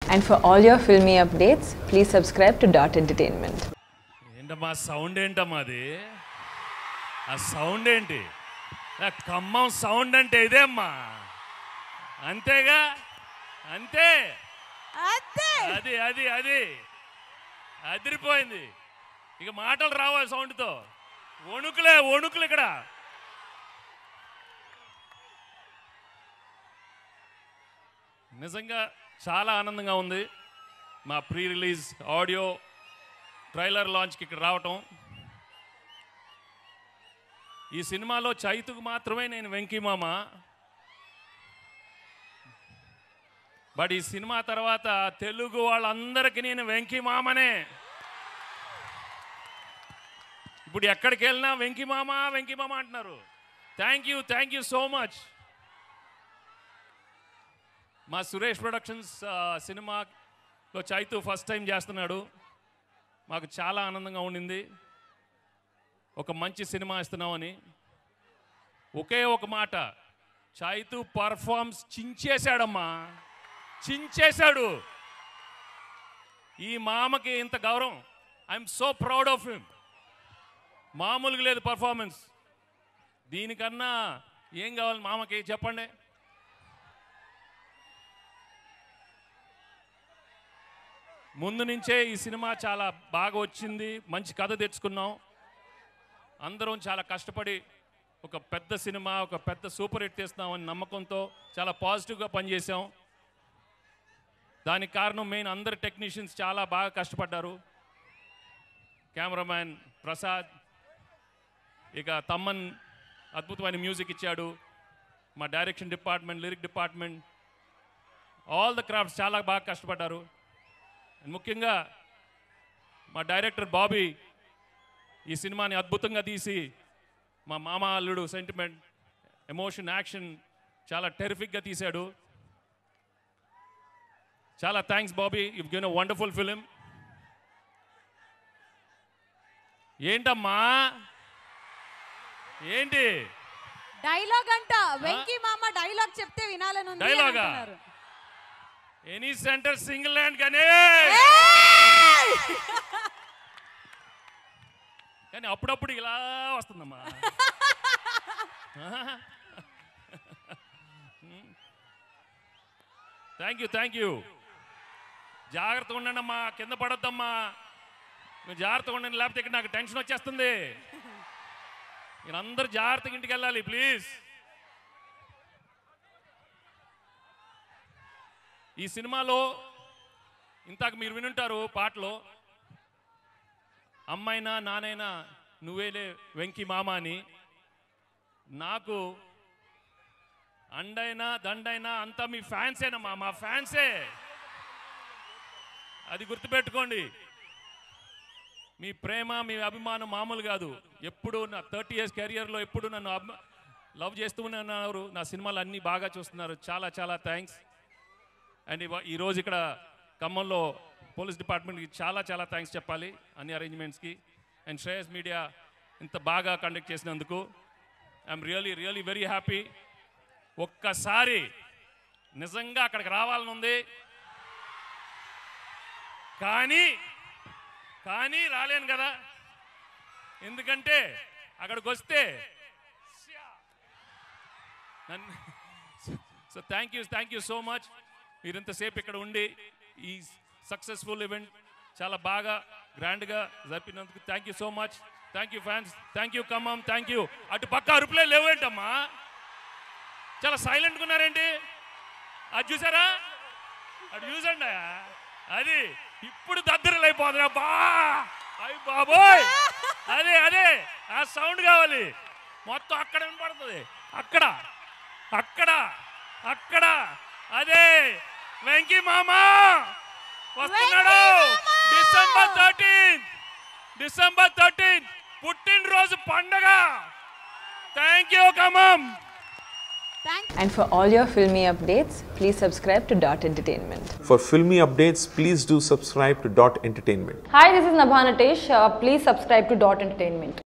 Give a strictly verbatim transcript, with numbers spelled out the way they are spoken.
And for all your filmy updates, please subscribe to Dot Entertainment. ఏంటమ్మా sound ఏంటమ్మా అది? ఆ సౌండ్ ఏంటి? ఖమ్మం సౌండ్ అంటే ఇదే అమ్మా, అంతేగా? అంతే అది అది అది అదిరిపోయింది. ఇక మాటలు రావాలి సౌండ్తో. వణుకులే వణుకులు ఇక్కడ. నిజంగా చాలా ఆనందంగా ఉంది. మా ప్రీ రిలీజ్ ఆడియో ట్రైలర్ లాంచ్కి ఇక్కడ రావటం. ఈ సినిమాలో చైతుకు మాత్రమే నేను వెంకీ మామ. బట్ ఈ సినిమా తర్వాత తెలుగు వాళ్ళందరికీ నేను వెంకీ మామనే. ఇప్పుడు ఎక్కడికి వెళ్ళినా వెంకీ మామ వెంకీ మామ అంటున్నారు. Thank you thank you so much. మా సురేష్ ప్రొడక్షన్స్ సినిమాలో చైతు ఫస్ట్ టైం చేస్తున్నాడు. మాకు చాలా ఆనందంగా ఉండింది. ఒక మంచి సినిమా ఇస్తున్నామని. ఒకే ఒక మాట, చైతు పర్ఫార్మ్స్ చించేశాడమ్మా, చించేశాడు. ఈ మామకి ఇంత గౌరవం. I'm so proud of him. మామూలుగా లేదు పర్ఫార్మెన్స్. దీనికన్నా ఏం కావాలి మామకి చెప్పండి. ముందు నుంచే ఈ సినిమా చాలా బాగా వచ్చింది. మంచి కథ తెచ్చుకున్నాం. అందరం చాలా కష్టపడి ఒక పెద్ద సినిమా, ఒక పెద్ద సూపర్ హిట్ తీస్తున్నామని నమ్మకంతో చాలా పాజిటివ్గా పనిచేసాం. దానికి కారణం మెయిన్ అందరు టెక్నీషియన్స్ చాలా బాగా కష్టపడ్డారు. కెమెరామ్యాన్ ప్రసాద్, ఇక తమ్మన్ అద్భుతమైన మ్యూజిక్ ఇచ్చాడు. మా direction department, lyric department, all the crafts చాలా బాగా కష్టపడ్డారు. ముఖ్యంగా మా డైరెక్టర్ బాబీ ఈ సినిమాని అద్భుతంగా తీసి మా మామ అల్లుడు సెంటిమెంట్, ఎమోషన్, యాక్షన్ చాలా టెరిఫిక్గా తీశాడు. చాలా thanks Bobby, you given a wonderful film. ఏంటమ్మా ఏంటి డైలాగ్ అంట? వెంకీ మామ డైలాగ్ చెప్తే వినాలని ఉంది. డైలాగా? ఎనీ సెంటర్ సింగిల్ హ్యాండ్ కానీ కానీ అప్పుడప్పుడు ఇలా వస్తుందమ్మా. Thank you thank you. జాగ్రత్తగా ఉండండి అమ్మా, కింద పడొద్దమ్మా. మీరు జాగ్రత్తగా ఉండండి, లేకపోతే ఇక్కడ నాకు టెన్షన్ వచ్చేస్తుంది. మీరు అందరూ జాగ్రత్తగా ఇంటికి వెళ్ళాలి ప్లీజ్. ఈ సినిమాలో ఇంతకు మీరు వినుంటారు పాటలో, అమ్మైనా నానైనా నువ్వేలే వెంకీ మామ అని. నాకు అండైనా దండైనా అంతా మీ ఫ్యాన్సేనమ్మా, మా ఫ్యాన్సే. అది గుర్తుపెట్టుకోండి. మీ ప్రేమ, మీ అభిమానం మామూలు కాదు. ఎప్పుడు నా థర్టీ ఇయర్స్ కెరియర్లో ఎప్పుడు నన్ను లవ్ చేస్తూనే ఉన్నారు. నా సినిమాలు అన్నీ బాగా చూస్తున్నారు. చాలా చాలా థ్యాంక్స్. అండ్ ఈరోజు ఇక్కడ ఖమ్మంలో పోలీస్ డిపార్ట్మెంట్కి చాలా చాలా థ్యాంక్స్ చెప్పాలి, అన్ని అరేంజ్మెంట్స్కి. అండ్ శ్రేయస్ మీడియా ఇంత బాగా కండక్ట్ చేసినందుకు I'm really really very happy. ఒక్కసారి నిజంగా అక్కడికి రావాలని ఉంది, కానీ కానీ రాలేను కదా. ఎందుకంటే అక్కడికి వస్తే so thank you thank you so much. మీరు ఇంతసేపు ఇక్కడ ఉండి ఈ సక్సెస్ఫుల్ ఈవెంట్ చాలా బాగా గ్రాండ్గా జరిపినందుకు thank you so much. Thank you fans, thank you Khammam, thank you. అటు పక్క అరుపులే లేవేంటమ్మా, చాలా సైలెంట్గా ఉన్నారేంటి? అది చూసారా? అటు చూసండి. అది ఇప్పుడు దద్దరలు అయిపోతుంది అబ్బా, అయ్యి బాబోయ్. అదే అదే ఆ సౌండ్ కావాలి. మొత్తం అక్కడ వినపడుతుంది, అక్కడ అక్కడ అక్కడ. అదే వెంకీ మామ వస్తున్నాడు డిసెంబర్ థర్టీన్త్ డిసెంబర్ థర్టీన్త్ పుట్టినరోజు పండగ. Thank you Khammam. And for all your filmy updates, please subscribe to Dot Entertainment. For filmy updates, please do subscribe to Dot Entertainment. Hi, this is Naga Chaitanya. Uh, please subscribe to Dot Entertainment.